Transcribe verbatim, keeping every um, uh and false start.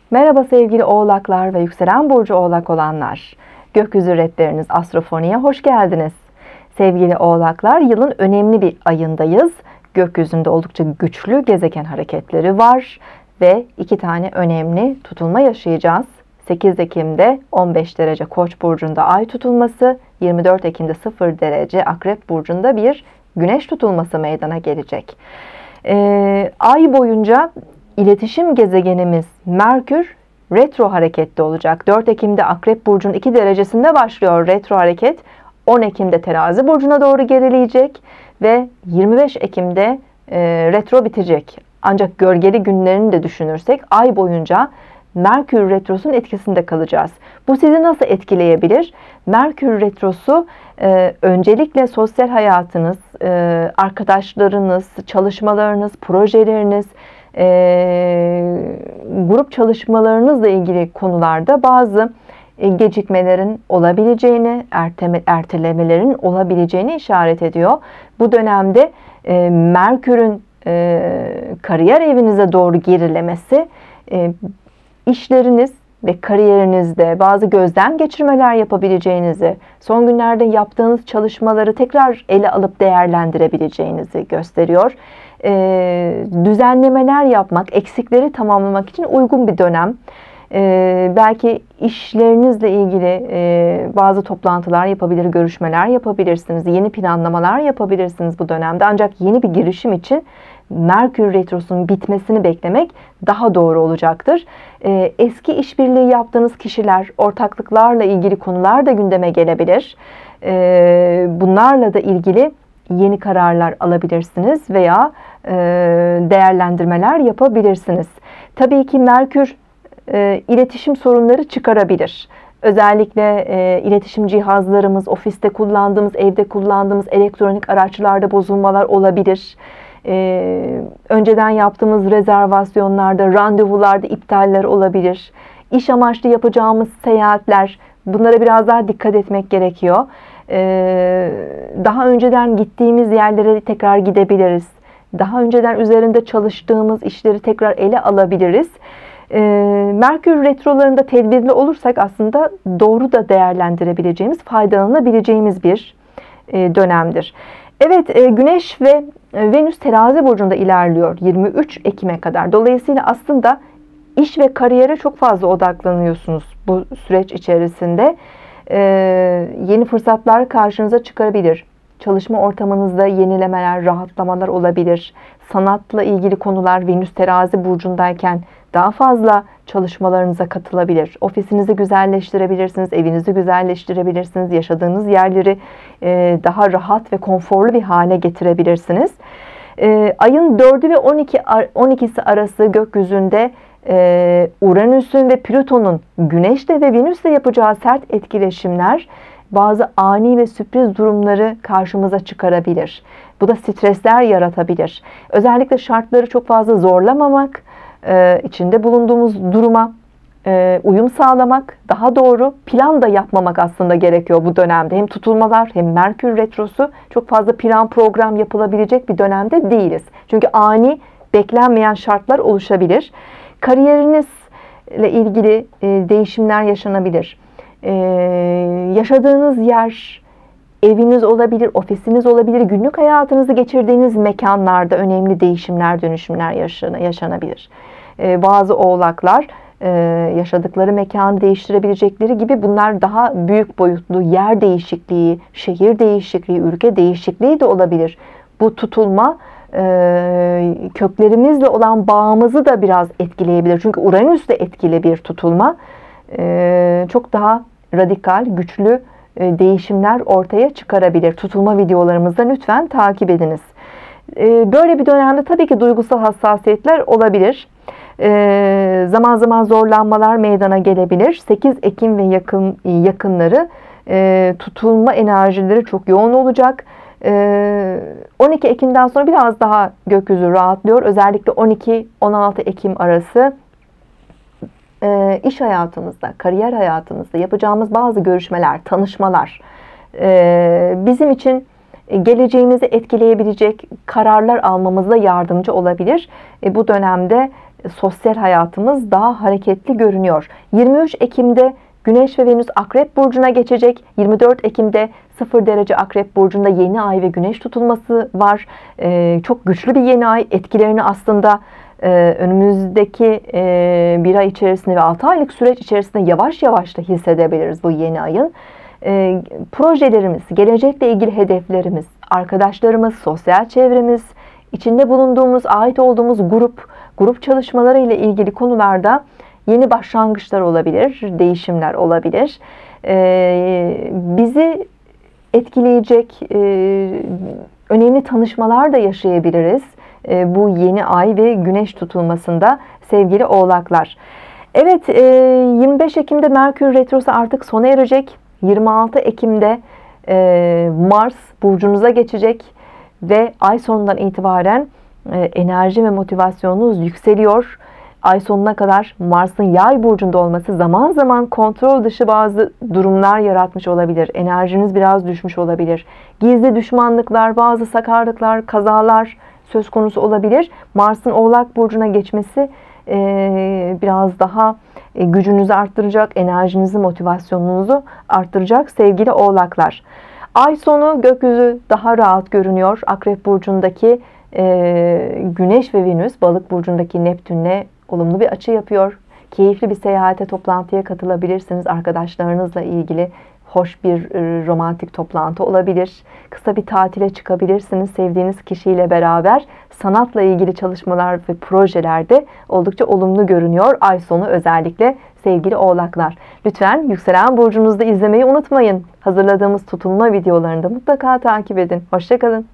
Merhaba sevgili oğlaklar ve yükselen burcu oğlak olanlar. Gökyüzü rehberiniz Astrofoni'ye hoş geldiniz. Sevgili oğlaklar, yılın önemli bir ayındayız. Gökyüzünde oldukça güçlü gezegen hareketleri var ve iki tane önemli tutulma yaşayacağız. sekiz Ekim'de on beş derece Koç burcunda ay tutulması, yirmi dört Ekim'de sıfır derece Akrep burcunda bir güneş tutulması meydana gelecek. Ee, ay boyunca İletişim gezegenimiz Merkür retro harekette olacak. dört Ekim'de Akrep burcunun iki derecesinde başlıyor retro hareket. on Ekim'de Terazi burcuna doğru gerileyecek ve yirmi beş Ekim'de e, retro bitecek. Ancak gölgeli günlerini de düşünürsek ay boyunca Merkür retrosunun etkisinde kalacağız. Bu sizi nasıl etkileyebilir? Merkür retrosu e, öncelikle sosyal hayatınız, e, arkadaşlarınız, çalışmalarınız, projeleriniz, E, grup çalışmalarınızla ilgili konularda bazı e, gecikmelerin olabileceğini, erteme, ertelemelerin olabileceğini işaret ediyor. Bu dönemde e, Merkür'ün e, kariyer evinize doğru gerilemesi, e, işleriniz ve kariyerinizde bazı gözden geçirmeler yapabileceğinizi, son günlerde yaptığınız çalışmaları tekrar ele alıp değerlendirebileceğinizi gösteriyor. Ee, düzenlemeler yapmak, eksikleri tamamlamak için uygun bir dönem. Ee, belki işlerinizle ilgili e, bazı toplantılar yapabilir, görüşmeler yapabilirsiniz, yeni planlamalar yapabilirsiniz bu dönemde. Ancak yeni bir girişim için Merkür retrosunun bitmesini beklemek daha doğru olacaktır. Ee, eski işbirliği yaptığınız kişiler, ortaklıklarla ilgili konular da gündeme gelebilir. Ee, bunlarla da ilgili yeni kararlar alabilirsiniz veya e, değerlendirmeler yapabilirsiniz. Tabii ki Merkür e, iletişim sorunları çıkarabilir. Özellikle e, iletişim cihazlarımız, ofiste kullandığımız, evde kullandığımız elektronik araçlarda bozulmalar olabilir. E, önceden yaptığımız rezervasyonlarda, randevularda iptaller olabilir. İş amaçlı yapacağımız seyahatler, bunlara biraz daha dikkat etmek gerekiyor. Daha önceden gittiğimiz yerlere tekrar gidebiliriz. Daha önceden üzerinde çalıştığımız işleri tekrar ele alabiliriz. Merkür retrolarında tedbirli olursak aslında doğru da değerlendirebileceğimiz, faydalanabileceğimiz bir dönemdir. Evet, Güneş ve Venüs Terazi burcunda ilerliyor yirmi üç Ekim'e kadar. Dolayısıyla aslında iş ve kariyere çok fazla odaklanıyorsunuz bu süreç içerisinde. Ee, yeni fırsatlar karşınıza çıkarabilir. Çalışma ortamınızda yenilemeler, rahatlamalar olabilir. Sanatla ilgili konular Venüs Terazi burcundayken daha fazla çalışmalarınıza katılabilir. Ofisinizi güzelleştirebilirsiniz, evinizi güzelleştirebilirsiniz, yaşadığınız yerleri e, daha rahat ve konforlu bir hale getirebilirsiniz. E, ayın dördü ve on ikisi arası gökyüzünde Ee, Uranüs'ün ve Plüton'un Güneş'le ve Venüs'le yapacağı sert etkileşimler bazı ani ve sürpriz durumları karşımıza çıkarabilir. Bu da stresler yaratabilir. Özellikle şartları çok fazla zorlamamak, e, içinde bulunduğumuz duruma e, uyum sağlamak, daha doğru plan da yapmamak aslında gerekiyor bu dönemde. Hem tutulmalar hem Merkür retrosu, çok fazla plan program yapılabilecek bir dönemde değiliz. Çünkü ani, beklenmeyen şartlar oluşabilir. Kariyerinizle ilgili değişimler yaşanabilir. Yaşadığınız yer, eviniz olabilir, ofisiniz olabilir, günlük hayatınızı geçirdiğiniz mekanlarda önemli değişimler, dönüşümler yaşanabilir. Bazı oğlaklar yaşadıkları mekanı değiştirebilecekleri gibi bunlar daha büyük boyutlu yer değişikliği, şehir değişikliği, ülke değişikliği de olabilir. Bu tutulma köklerimizle olan bağımızı da biraz etkileyebilir. Çünkü Uranüs de etkili bir tutulma. Çok daha radikal, güçlü değişimler ortaya çıkarabilir. Tutulma videolarımızda lütfen takip ediniz. Böyle bir dönemde tabii ki duygusal hassasiyetler olabilir. Zaman zaman zorlanmalar meydana gelebilir. sekiz Ekim ve yakın yakınları tutulma enerjileri çok yoğun olacak. on iki Ekim'den sonra biraz daha gökyüzü rahatlıyor. Özellikle on iki on altı Ekim arası iş hayatımızda, kariyer hayatımızda yapacağımız bazı görüşmeler, tanışmalar bizim için geleceğimizi etkileyebilecek kararlar almamızda yardımcı olabilir. Bu dönemde sosyal hayatımız daha hareketli görünüyor. yirmi üç Ekim'de Güneş ve Venüs Akrep Burcu'na geçecek. yirmi dört Ekim'de sıfır derece Akrep Burcu'nda yeni ay ve güneş tutulması var. Ee, çok güçlü bir yeni ay. Etkilerini aslında e, önümüzdeki e, bir ay içerisinde ve altı aylık süreç içerisinde yavaş yavaş da hissedebiliriz bu yeni ayın. E, projelerimiz, gelecekle ilgili hedeflerimiz, arkadaşlarımız, sosyal çevremiz, içinde bulunduğumuz, ait olduğumuz grup, grup çalışmaları ile ilgili konularda yeni başlangıçlar olabilir, değişimler olabilir. Ee, bizi etkileyecek e, önemli tanışmalar da yaşayabiliriz e, bu yeni ay ve güneş tutulmasında sevgili oğlaklar. Evet, e, yirmi beş Ekim'de Merkür Retrosu artık sona erecek. yirmi altı Ekim'de e, Mars burcunuza geçecek ve ay sonundan itibaren e, enerji ve motivasyonunuz yükseliyor. Ay sonuna kadar Mars'ın Yay burcunda olması zaman zaman kontrol dışı bazı durumlar yaratmış olabilir. Enerjiniz biraz düşmüş olabilir. Gizli düşmanlıklar, bazı sakarlıklar, kazalar söz konusu olabilir. Mars'ın Oğlak burcuna geçmesi e, biraz daha e, gücünüzü arttıracak, enerjinizi, motivasyonunuzu arttıracak sevgili Oğlaklar. Ay sonu gökyüzü daha rahat görünüyor. Akrep burcundaki e, Güneş ve Venüs Balık burcundaki Neptün'le olumlu bir açı yapıyor. Keyifli bir seyahate, toplantıya katılabilirsiniz. Arkadaşlarınızla ilgili hoş bir e, romantik toplantı olabilir. Kısa bir tatile çıkabilirsiniz. Sevdiğiniz kişiyle beraber sanatla ilgili çalışmalar ve projelerde oldukça olumlu görünüyor. Ay sonu özellikle sevgili Oğlaklar. Lütfen yükselen burcunuzda izlemeyi unutmayın. Hazırladığımız tutulma videolarını da mutlaka takip edin. Hoşça kalın.